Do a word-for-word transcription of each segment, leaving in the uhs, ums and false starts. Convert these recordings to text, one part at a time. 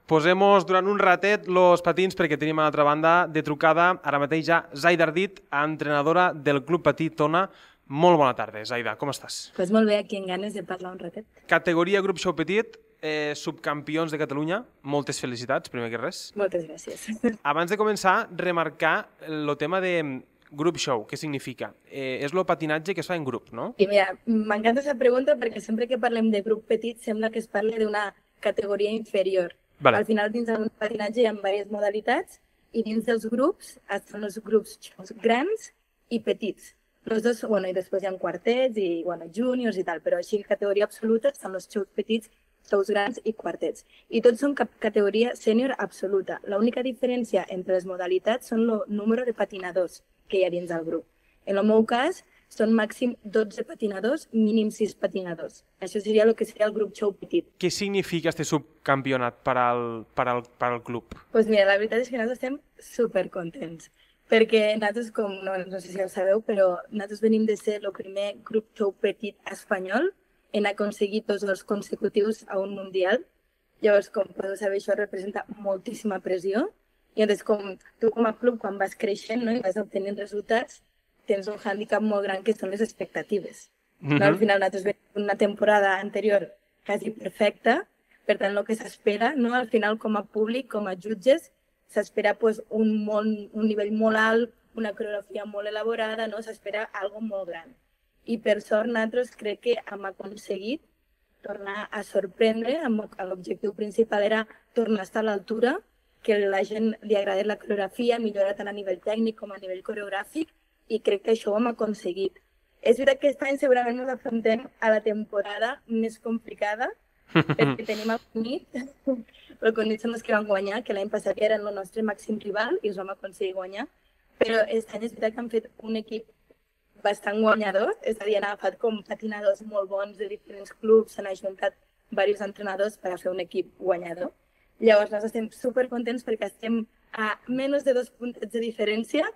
Posem-nos durant un ratet los patins perquè tenim a l'altra banda de trucada ara mateix ja Zaida Ardit, entrenadora del Club Patí Tona. Molt bona tarda, Zaida, com estàs? Pues molt bé, aquí en ganes de parlar un ratet. Categoria Grup Show Petit, eh, subcampions de Catalunya. Moltes felicitats, primer que res. Moltes gràcies. Abans de començar, remarcar el tema de Group Show, què significa? Eh, és el patinatge que es fa en grup, no? I mira, m'encanta aquesta pregunta perquè sempre que parlem de grup petit sembla que es parla d'una categoria inferior. Vale. Al final, dins del patinatge hi ha diverses modalitats i dins dels grups estan els grups grans i petits. Los dos, bueno, i després hi ha quartets i bueno, juniors i tal, però així categoria absoluta estan els xocs petits, xocs grans i quartets. I tots són categoria sènior absoluta. L'única diferència entre les modalitats són el número de patinadors que hi ha dins del grup. En el meu cas, són màxim dotze patinadors, mínim sis patinadors. Això seria el que seria el grup show petit. Què significa este subcampionat per al, per al, per al club? Pues mira, la veritat és que nosaltres estem supercontents, perquè nosaltres, com no, no sé si ho sabeu, però nosaltres venim de ser el primer grup show petit espanyol en aconseguir tots els consecutius a un mundial. Llavors, com podeu saber, això representa moltíssima pressió. I llavors, com tu com a club, quan vas creixent, no, i vas obtenint resultats, tens un hàndicap molt gran que són les expectatives. Mm-hmm. No? Al final nosaltres veiem una temporada anterior quasi perfecta, per tant el que s'espera, no? Al final com a públic, com a jutges, s'espera pues, un, molt, un nivell molt alt, una coreografia molt elaborada, no? S'espera algo molt gran. I per sort nosaltres crec que hem aconseguit tornar a sorprendre, l'objectiu principal era tornar a estar a l'altura, que a la gent li agradi la coreografia, millorar tant a nivell tècnic com a nivell coreogràfic, i crec que això ho hem aconseguit. És veritat que aquest any segurament ens afrontem a la temporada més complicada, perquè tenim el Cunit, el Cunit són els que van guanyar, que l'any passat eren el nostre màxim rival i els vam aconseguir guanyar, però aquest any és veritat que han fet un equip bastant guanyador, és a dir, han agafat com patinadors molt bons de diferents clubs, s'han ajuntat diversos entrenadors per a fer un equip guanyador. Llavors, nosaltres estem supercontents perquè estem a menys de dos puntets de diferència.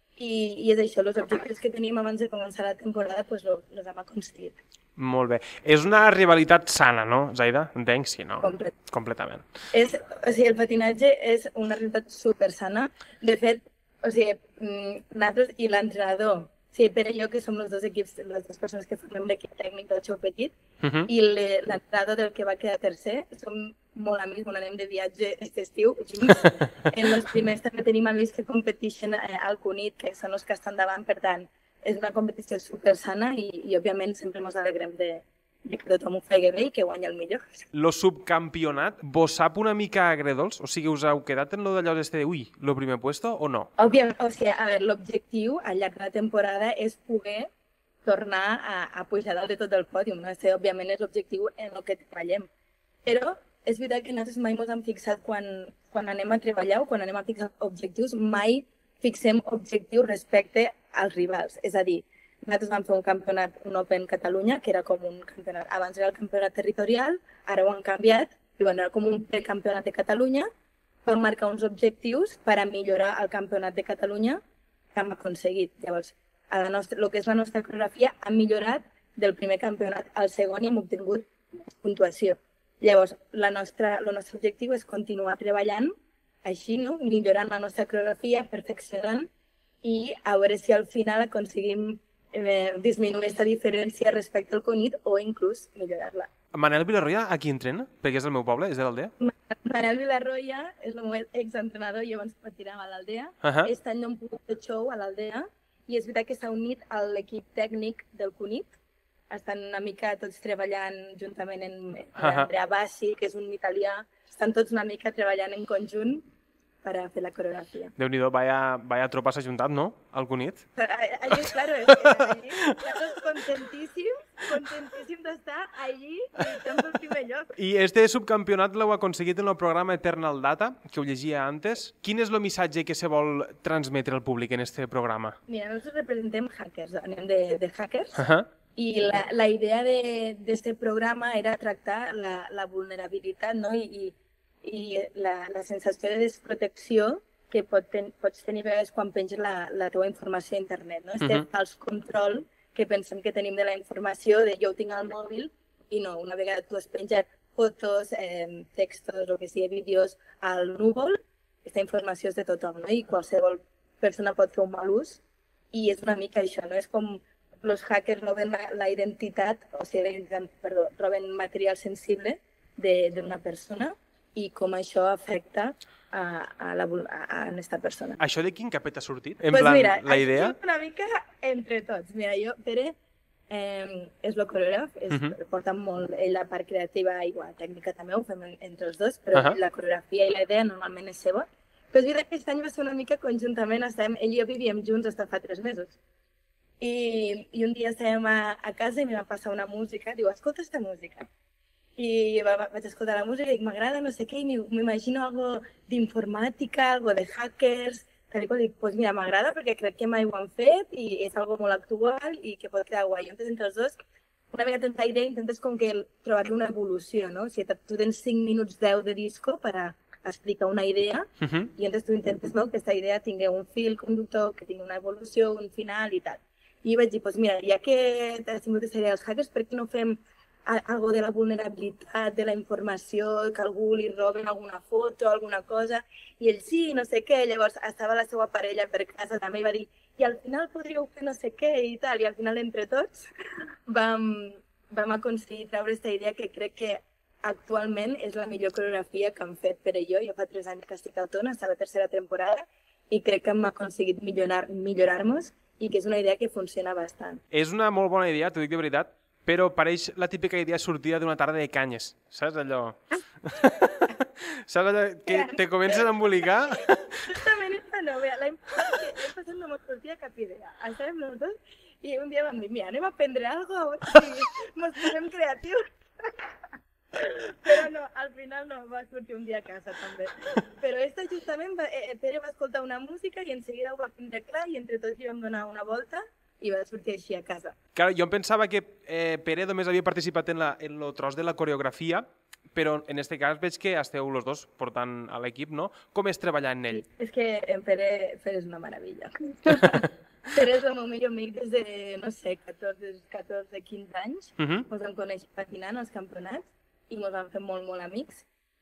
I, i és això, els objectius que tenim abans de començar la temporada, doncs els hem aconseguit. Molt bé. És una rivalitat sana, no, Zaida? Entenc? Sí, no? Complet. Completament. És, o sigui, el patinatge és una rivalitat supersana. De fet, o sigui, nosaltres i l'entrenador, o sigui, Pere i jo, que som els dos equips, les dues persones que formem l'equip tècnic del Show Petit, uh-huh. i l'entrenador del que va quedar tercer, som molt amics, on anem de viatge aquest estiu, junts. En els primers també tenim amics que competeixen al Cunit, que són els que estan davant, per tant, és una competició supersana i, i òbviament, sempre ens alegrem de, de que tothom ho faci bé i que guanyi el millor. Lo subcampionat, vos sap una mica agredolç? O sigui, us heu quedat en lo d'allò d'este de, ui, lo primer puesto o no? Òbviament, o sigui, a veure, l'objectiu al llarg de la temporada és poder tornar a, a pujar dalt de tot el pòdium, no? Este, òbviament, és l'objectiu en el que treballem. Però és veritat que nosaltres mai ens hem fixat quan, quan anem a treballar o quan anem a fixar objectius, mai fixem objectius respecte als rivals. És a dir, nosaltres vam fer un campionat, un Open Catalunya, que era com un campionat, abans era el campionat territorial, ara ho han canviat, i bueno, era com un precampionat de Catalunya, vam marcar uns objectius per a millorar el campionat de Catalunya que hem aconseguit. Llavors, a la nostra, el que és la nostra coreografia ha millorat del primer campionat al segon i hem obtingut puntuació. Llavors, la nostra, el nostre objectiu és continuar treballant així, no? Millorant la nostra coreografia, perfeccionant i a veure si al final aconseguim eh, disminuir aquesta diferència respecte al Cunit o inclús millorar-la. Manel Vilarroya, a qui entrena? Perquè és del meu poble, és de l'Aldea? Manel Vilarroya és el meu exentrenador i abans patinava a l'Aldea. Uh-huh. Aquest any no hem pogut fer show a l'Aldea i és veritat que s'ha unit a l'equip tècnic del Cunit. Estan una mica tots treballant juntament amb Andrea Bassi, que és un italià. Estan tots una mica treballant en conjunt per a fer la coreografia. Déu-n'hi-do, vaya, vaya tropa s'ha juntat, no? Al Cunit. Allí, claro, es que allí, nosaltres contentíssims, contentíssims d'estar allí lluitant pel primer lloc. I este subcampionat l'heu aconseguit en el programa Eternal Data, que ho llegia antes. Quin és el missatge que se vol transmetre al públic en este programa? Mira, nosaltres representem hackers, anem de, de hackers. Uh -huh. I la, la idea d'aquest programa era tractar la, la vulnerabilitat, no? I, i la, la sensació de desprotecció que pot ten, pots tenir a vegades quan penges la, la teva informació a internet. No? Este uh -huh. fals control que pensem que tenim de la informació, de jo ho tinc al mòbil i no, una vegada tu has penjat fotos, eh, textos, o que sigui, vídeos al núvol, aquesta informació és de tothom, no? I qualsevol persona pot fer un mal ús, i és una mica això, no? És com els hackers roben la, la identitat, o sigui, perdó, roben material sensible d'una persona, i com això afecta a, a, la, a, a aquesta persona. Això de quin capet ha sortit? En pues plan, mira, la idea? Una mica entre tots. Mira, jo, Pere, eh, és el coreògraf, és, uh -huh. porta molt ell la part creativa i la tècnica també, ho fem entre els dos, però uh -huh. la coreografia i la idea normalment és seva. Però és veritat que aquest any va ser una mica conjuntament, estàvem, ell i jo vivíem junts fins fa tres mesos. I, i un dia estàvem a, a casa i em va passar una música, diu, escolta esta música. I va, vaig escoltar la música i dic, m'agrada no sé què, i m'imagino algo d'informàtica, algo de hackers, tal i qual, dic, pues mira, m'agrada perquè crec que mai ho han fet i és algo molt actual i que pot quedar guai. Entonces, entre els dos, una mica tens la idea, intentes com que trobar-li una evolució, no? O sigui, tu tens cinc minuts deu de disco per a explicar una idea uh -huh. i entonces tu intentes, no?, que aquesta idea tingui un fil conductor, que tingui una evolució, un final i tal. I vaig dir, pues mira, ja que t'has tingut aquesta idea dels hackers, per què no fem algo de la vulnerabilitat, de la informació, que algú li roben alguna foto, alguna cosa, i ell sí, no sé què, llavors estava la seva parella per casa també i va dir, i al final podríeu fer no sé què i tal, i al final entre tots vam, vam aconseguir treure aquesta idea que crec que actualment és la millor coreografia que han fet per jo. Jo fa tres anys que estic a Tona, està a la tercera temporada, i crec que hem aconseguit millorar-nos millorar i que és una idea que funciona bastant. És una molt bona idea, t'ho dic de veritat, però pareix la típica idea sortida d'una tarda de canyes, saps allò? Saps allò que te comences a embolicar? Justament esta no, vea, l'any passat no mos sortia cap idea. Estàvem els dos i un dia vam dir, mira, anem a aprendre alguna cosa, mos posem creatius. Però no, al final no, va sortir un dia a casa també. Però esta justament, va, eh, Pere va escoltar una música i en seguida ho va tindre clar i entre tots hi vam donar una volta i va sortir així a casa. Claro, jo em pensava que eh, Pere només havia participat en, la, en el tros de la coreografia, però en aquest cas veig que esteu els dos portant a l'equip, no? Com és treballar en ell? És que en Pere, Pere és una meravella. Pere és el meu millor amic des de, no sé, catorze, quinze anys. Uh -huh. Ens vam conèixer patinant als campionats i ens vam fer molt, molt amics.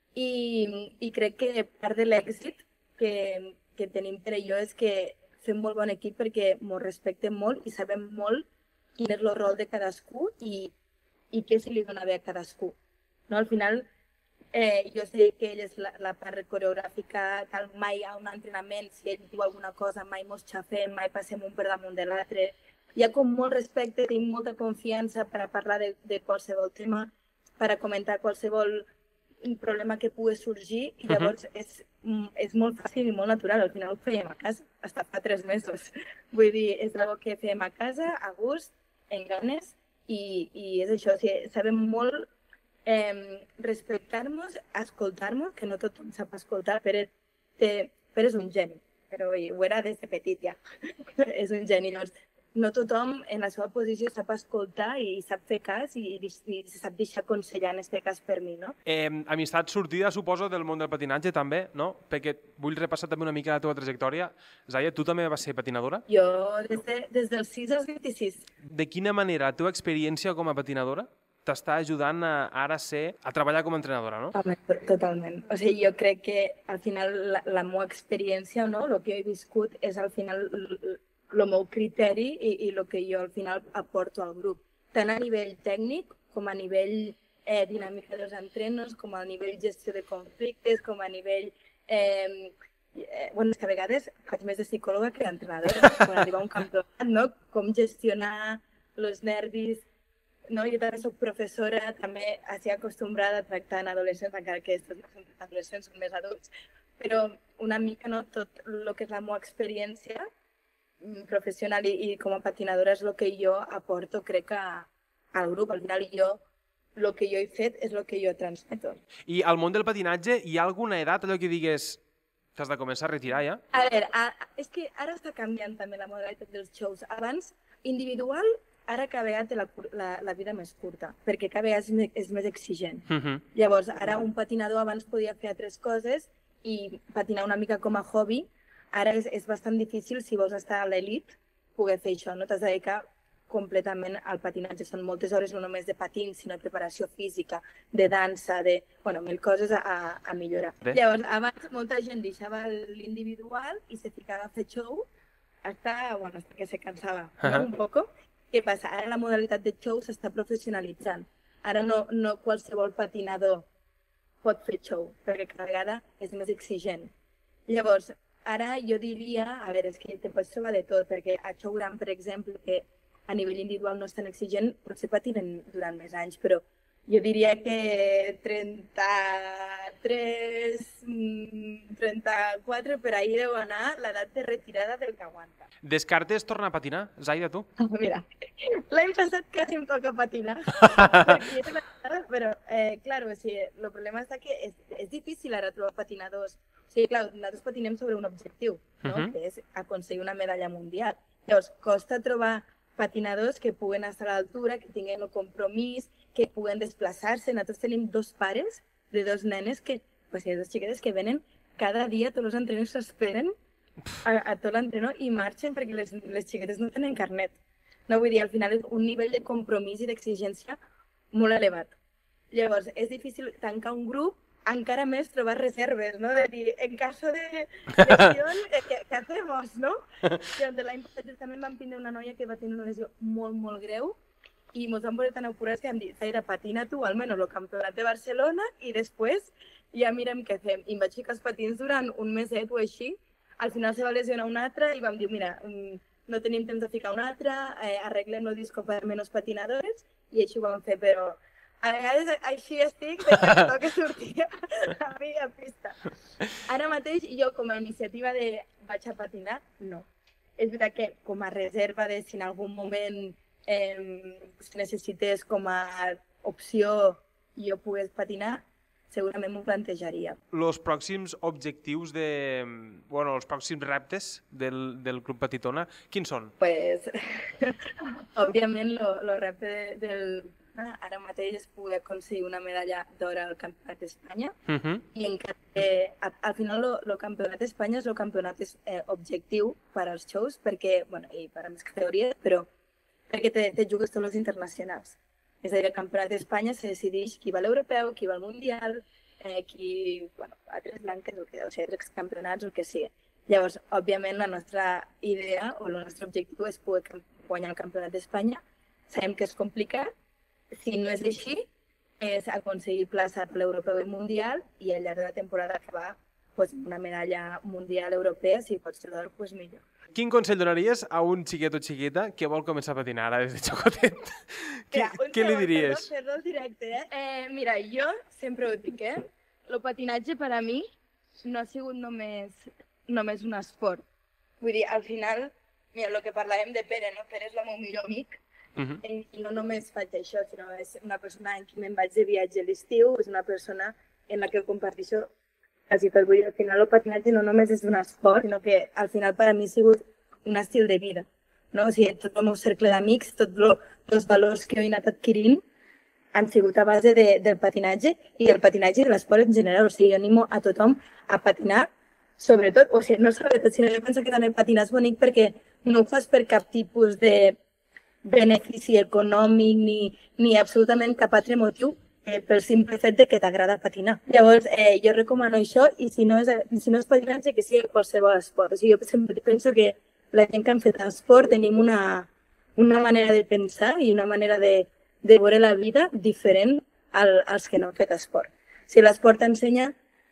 I, i crec que part de l'èxit que, que tenim Pere i jo és que fem molt bon equip perquè ens respectem molt i sabem molt quin és el rol de cadascú i, i què se li dona bé a cadascú. No? Al final, eh, jo sé que ell és la, la part coreogràfica, tal, mai hi ha un entrenament, si ell diu alguna cosa, mai mos xafem, mai passem un per damunt de l'altre. Hi ha com molt respecte, tenim molta confiança per a parlar de, de qualsevol tema, per a comentar qualsevol problema que pugui sorgir, i llavors uh -huh. és, és molt fàcil i molt natural. Al final ho fèiem a casa, fins fa tres mesos. Vull dir, és una cosa que fèiem a casa, a gust, en ganes, i, i és això, o sigui, sabem molt eh, respectar-nos, escoltar-nos, que no tothom sap escoltar. Pere, té, Pere és un geni, però ho era des de petit ja, és un geni. Llavors, no tothom en la seva posició sap escoltar i sap fer cas i, i, i sap deixar aconsellar, en aquest cas per mi, no? Eh, amistat sortida, suposo, del món del patinatge també, no? Perquè vull repassar també una mica la teva trajectòria. Zaia, tu també vas ser patinadora? Jo des, de, des dels sis als vint-i-sis. De quina manera la teva experiència com a patinadora t'està ajudant a ara ser, a treballar com a entrenadora, no? Home, totalment. O sigui, jo crec que al final la, la meva experiència, no?, el que jo he viscut és al final el meu criteri i el que jo al final aporto al grup, tant a nivell tècnic com a nivell eh, dinàmica dels entrenos, com a nivell gestió de conflictes, com a nivell... Eh, eh, bueno, és que a vegades faig més de psicòloga que d'entrenadora, quan arriba a un campionat, no? Com gestionar els nervis, no? Jo també soc professora, també estic acostumbrada a tractar en adolescents, encara que aquests adolescents són més adults, però una mica, no?, tot el que és la meva experiència professional i, i com a patinadora és el que jo aporto, crec, a, al grup. Al final jo, el que jo he fet és el que jo transmeto. I al món del patinatge hi ha alguna edat, allò que digues, t'has de començar a retirar ja? A veure, a, és que ara està canviant també la modalitat dels shows. Abans, individual, ara cada vegada té la, la, la vida més curta, perquè cada vegada és més, és més exigent. Uh -huh. Llavors, ara un patinador abans podia fer altres coses i patinar una mica com a hobby. Ara és, és bastant difícil, si vols estar a l'elit, poder fer això, no? T'has de dedicar completament al patinatge. Són moltes hores no només de patins, sinó de preparació física, de dansa, de bueno, mil coses a, a millorar. Bé. Llavors, abans molta gent deixava l'individual i se ficava a fer show hasta, bueno, hasta que se cansava uh -huh. un poco. Què passa? Ara la modalitat de show s'està professionalitzant. Ara no, no qualsevol patinador pot fer show, perquè cada vegada és més exigent. Llavors, ara jo diria, a veure, és que te pots trobar de tot, perquè a show gran, per exemple, que a nivell individual no és tan exigent, potser patinen durant més anys, però jo diria que trenta-tres, trenta-quatre, per ahir deu anar l'edat de retirada del que aguanta. Descartes tornar a patinar? Zaida, tu? Mira, l'any passat quasi em toca patinar, perquè jo però, eh, clar, o sigui, el problema és que és, és difícil ara trobar patinadors. O sigui, clar, nosaltres patinem sobre un objectiu, no? Uh -huh. Que és aconseguir una medalla mundial. Llavors, costa trobar patinadors que puguen estar a l'altura, que tinguin un compromís, que puguen desplaçar-se. Nosaltres tenim dos pares de dos nenes que, pues, dos xiquetes que venen cada dia, tots els entrenadors s'esperen a, a tot l'entrenador i marxen perquè les, les xiquetes no tenen carnet. No, vull dir, al final és un nivell de compromís i d'exigència molt elevat. Llavors, és difícil tancar un grup, encara més trobar reserves, no? De dir, en caso de lesió, què, què hacemos, no? Llavors, l'any passat també vam tindre una noia que va tenir una lesió molt, molt greu i ens vam posar tan apurats que vam dir, Zaira, patina tu, almenys el campionat de Barcelona i després ja mirem què fem. I em vaig ficar els patins durant un meset o així. Al final se va lesionar un altre i vam dir, mira, no tenim temps de ficar un altre, eh, arreglem el disco per menys patinadores i així ho vam fer, però a vegades així estic de que em toca sortir a mi a pista. Ara mateix jo com a iniciativa de vaig a patinar, no. És veritat que com a reserva de si en algun moment eh, necessités com a opció jo pogués patinar, segurament m'ho plantejaria. Els pròxims objectius de... Bueno, els pròxims reptes del, del Club Petitona, quins són? Pues, òbviament, el repte de, del... ara mateix és poder aconseguir una medalla d'or al Campionat d'Espanya uh -huh. i encara que al final el Campionat d'Espanya és el campionat eh, objectiu per als shows perquè, bueno, i per a més categories, però perquè te, te jugues tots els internacionals. És a dir, el Campionat d'Espanya se decideix qui va a l'europeu, qui va al mundial, eh, qui, bueno, a tres blanques, o, que, o sigui, tres campionats, o el que sigui. Llavors, òbviament, la nostra idea o el nostre objectiu és poder guanyar el Campionat d'Espanya. Sabem que és complicat. Si no és així, és aconseguir plaça per l'europeu i mundial i al llarg de la temporada acabar pues, una medalla mundial europea, si pot ser d'or, pues millor. Quin consell donaries a un xiquet o xiqueta que vol començar a patinar ara des de xocotet? Mira, Què li diries? Perdó, perdó directe, eh? eh? Mira, jo sempre ho dic, eh? El patinatge per a mi no ha sigut només, només un esport. Vull dir, al final, mira, el que parlàvem de Pere, no? Pere és el meu millor amic. Uh-huh. I no només faig això, sinó és una persona en qui me'n vaig de viatge a l'estiu, és una persona en la que comparteixo quasi tot. Vull dir, al final el patinatge no només és un esport, sinó que al final per a mi ha sigut un estil de vida. No? O sigui, tot el meu cercle d'amics, tots els valors que he anat adquirint han sigut a base de, del patinatge i del patinatge i de l'esport en general. O sigui, jo animo a tothom a patinar, sobretot, o sigui, no sobretot, sinó jo penso que també patinar és bonic perquè no ho fas per cap tipus de benefici econòmic ni, ni absolutament cap altre motiu eh, pel simple fet de que t'agrada patinar. Llavors, eh, jo recomano això i si no és, si no és patinatge, que sigui qualsevol esport. O sigui, jo sempre penso que la gent que han fet esport tenim una, una manera de pensar i una manera de, de veure la vida diferent al, als que no han fet esport. Si l'esport t'ensenya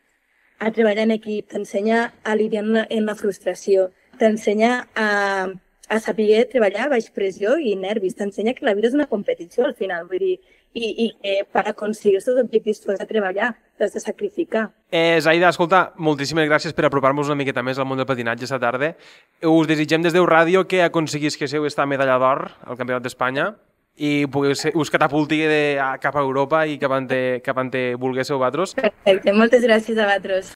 a treballar en equip, t'ensenya a lidiar en la, en la frustració, t'ensenya a a saber treballar a baix pressió i nervis. T'ensenya que la vida és una competició al final, vull dir, i, i que per aconseguir els teus objectius tu has de treballar, t'has de sacrificar. Eh, Zaida, escolta, moltíssimes gràcies per apropar-nos una miqueta més al món del patinatge esta tarda. Us desitgem des d'Eu Ràdio que aconseguisquéssiu esta medalla d'or al Campionat d'Espanya i us catapulti de, cap a Europa i cap on te, cap on te volguéssiu vosaltres. Perfecte, moltes gràcies a vosaltres.